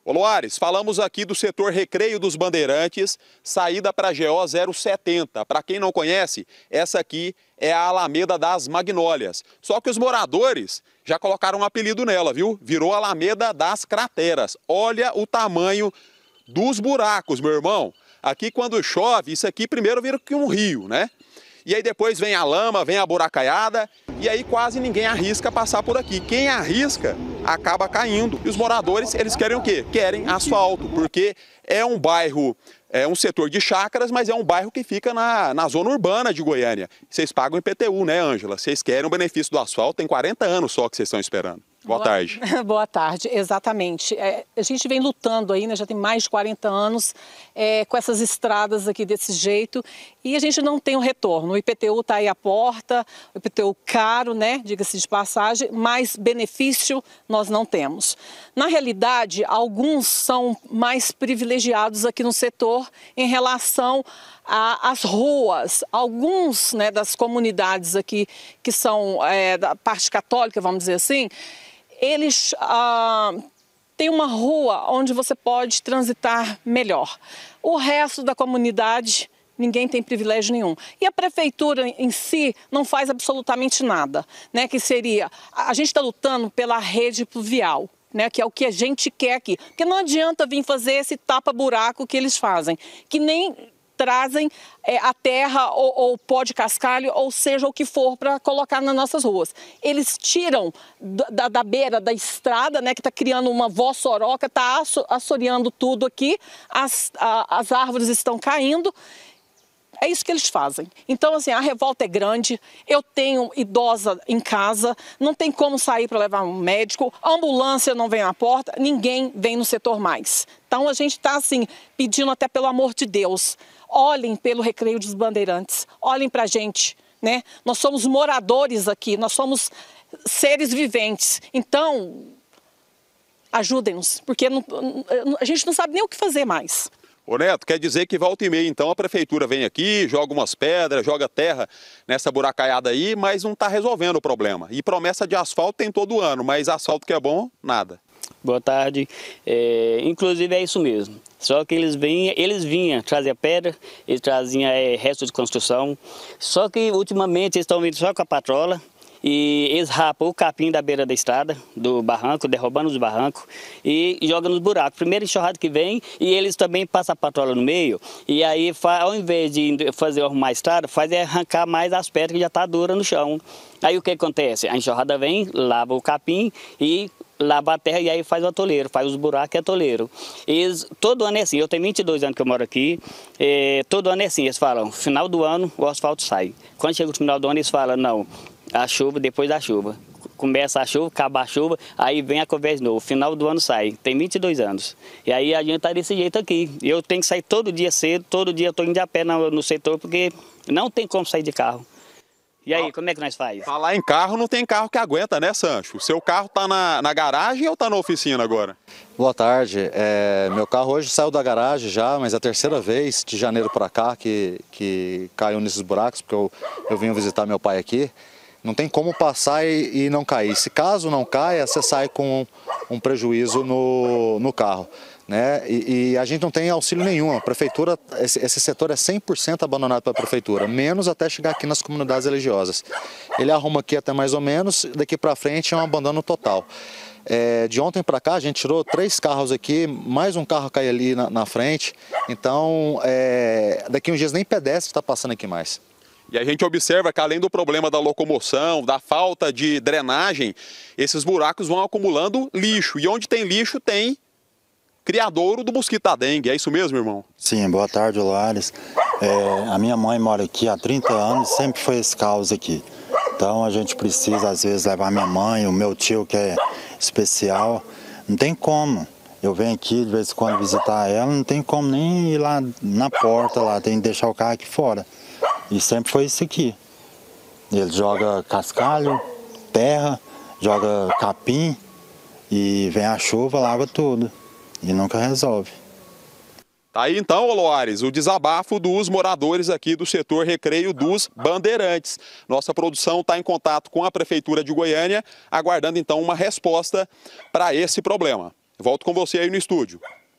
Ô Loares, falamos aqui do setor Recreio dos Bandeirantes, saída para a GO 070. Para quem não conhece, essa aqui é a Alameda das Magnólias. Só que os moradores já colocaram um apelido nela, viu? Virou Alameda das Crateras. Olha o tamanho dos buracos, meu irmão. Aqui quando chove, isso aqui primeiro vira que um rio, né? E aí depois vem a lama, vem a buracaiada e aí quase ninguém arrisca passar por aqui. Quem arrisca acaba caindo. E os moradores, eles querem o quê? Querem asfalto, porque é um bairro, é um setor de chácaras, mas é um bairro que fica na zona urbana de Goiânia. Vocês pagam IPTU, né, Ângela? Vocês querem o benefício do asfalto, tem 40 anos só que vocês estão esperando. Boa tarde. Boa tarde, exatamente. A gente vem lutando aí, né, já tem mais de 40 anos com essas estradas aqui desse jeito e a gente não tem um retorno. O IPTU está aí à porta, o IPTU caro, né, diga-se de passagem, mas benefício nós não temos. Na realidade, alguns são mais privilegiados aqui no setor em relação às ruas. Alguns, né, das comunidades aqui que são da parte católica, vamos dizer assim, eles têm uma rua onde você pode transitar melhor. O resto da comunidade, ninguém tem privilégio nenhum. E a prefeitura em si não faz absolutamente nada, né? Que seria, a gente está lutando pela rede pluvial, né? Que é o que a gente quer aqui. Porque não adianta vir fazer esse tapa-buraco que eles fazem, que nem trazem a terra ou pó de cascalho, ou seja, o que for para colocar nas nossas ruas. Eles tiram da beira da estrada, né, que está criando uma vossoroca, está assoreando tudo aqui, as árvores estão caindo. É isso que eles fazem. Então, assim, a revolta é grande, eu tenho idosa em casa, não tem como sair para levar um médico, a ambulância não vem à porta, ninguém vem no setor mais. Então, a gente está, assim, pedindo até pelo amor de Deus, olhem pelo Recreio dos Bandeirantes, olhem para a gente, né? Nós somos moradores aqui, nós somos seres viventes. Então, ajudem-nos, porque a gente não sabe nem o que fazer mais. Ô Neto, quer dizer que volta e meia, então, a prefeitura vem aqui, joga umas pedras, joga terra nessa buracaiada aí, mas não está resolvendo o problema. E promessa de asfalto tem todo ano, mas asfalto que é bom, nada. Boa tarde. Inclusive é isso mesmo. Só que eles vinham trazer pedra, eles traziam resto de construção. Só que ultimamente eles estão vindo só com a patrola. E eles rapam o capim da beira da estrada, do barranco, derrubando os barrancos e jogam nos buracos. Primeiro enxurrado que vem e eles também passam a patrola no meio. E aí, ao invés de arrumar a estrada, faz arrancar mais as pedras que já estão duras no chão. Aí o que acontece? A enxurrada vem, lava o capim e lava a terra e aí faz o atoleiro, faz os buracos e atoleiro. Todo ano é assim, eu tenho 22 anos que eu moro aqui, todo ano é assim, eles falam, final do ano o asfalto sai. Quando chega o final do ano eles falam, não, a chuva depois da chuva. Começa a chuva, acaba a chuva, aí vem a conversa de novo, final do ano sai, tem 22 anos. E aí a gente tá desse jeito aqui, eu tenho que sair todo dia cedo, todo dia eu tô indo de a pé no setor, porque não tem como sair de carro. E aí, como é que nós faz? Falar em carro, não tem carro que aguenta, né, Sancho? O seu carro tá na garagem ou tá na oficina agora? Boa tarde. Meu carro hoje saiu da garagem já, mas é a terceira vez de janeiro para cá que caiu nesses buracos, porque eu vim visitar meu pai aqui. Não tem como passar e não cair. Se caso não caia, você sai com um prejuízo no carro, né? E a gente não tem auxílio nenhum. A prefeitura, esse setor é 100% abandonado pela prefeitura, menos até chegar aqui nas comunidades religiosas. Ele arruma aqui até mais ou menos, daqui para frente é um abandono total. De ontem para cá a gente tirou 3 carros aqui, mais um carro cai ali na frente. Então, daqui uns dias nem pedestre está passando aqui mais. E a gente observa que além do problema da locomoção, da falta de drenagem, esses buracos vão acumulando lixo. E onde tem lixo tem criadouro do mosquito da dengue. É isso mesmo, irmão? Sim, boa tarde, Loares. A minha mãe mora aqui há 30 anos, sempre foi esse caos aqui. Então a gente precisa às vezes levar minha mãe, o meu tio que é especial. Não tem como. Eu venho aqui de vez em quando visitar ela, não tem como nem ir lá na porta, lá, tem que deixar o carro aqui fora. E sempre foi isso aqui. Ele joga cascalho, terra, joga capim e vem a chuva, lava tudo. E nunca resolve. Tá aí então, Loares, o desabafo dos moradores aqui do setor Recreio dos Bandeirantes. Nossa produção está em contato com a Prefeitura de Goiânia, aguardando então uma resposta para esse problema. Volto com você aí no estúdio.